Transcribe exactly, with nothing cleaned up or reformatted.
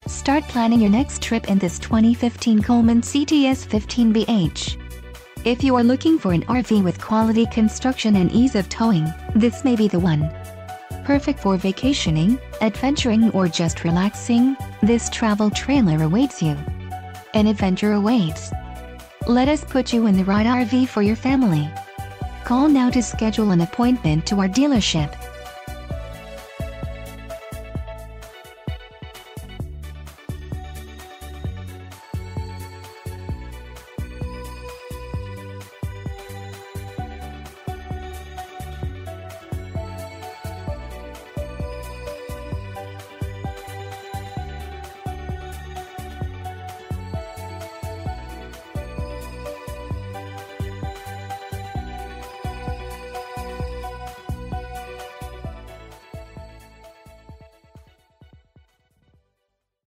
Start planning your next trip in this twenty fifteen Coleman C T S fifteen B H. If you are looking for an R V with quality construction and ease of towing, this may be the one. Perfect for vacationing, adventuring, or just relaxing, this travel trailer awaits you. An adventure awaits. Let us put you in the right R V for your family. Call now to schedule an appointment to our dealership.